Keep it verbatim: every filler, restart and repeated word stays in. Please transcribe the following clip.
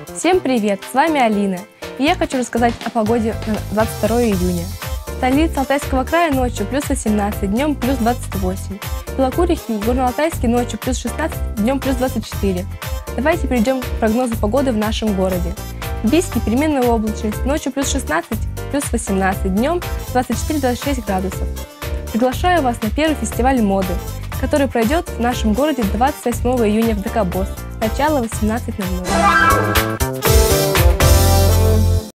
Всем привет! С вами Алина, и я хочу рассказать о погоде на двадцать второе июня. Столица Алтайского края ночью плюс восемнадцать, днем плюс двадцать восемь. Белокурихе и Горно-Алтайске ночью плюс шестнадцать, днем плюс двадцать четыре. Давайте перейдем к прогнозу погоды в нашем городе. В Бийске переменная облачность, ночью плюс шестнадцать, плюс восемнадцать, днем двадцать четыре — двадцать шесть градусов. Приглашаю вас на первый фестиваль моды, который пройдет в нашем городе двадцать восьмого июня в ДК БОС, начало восемнадцать ноль ноль.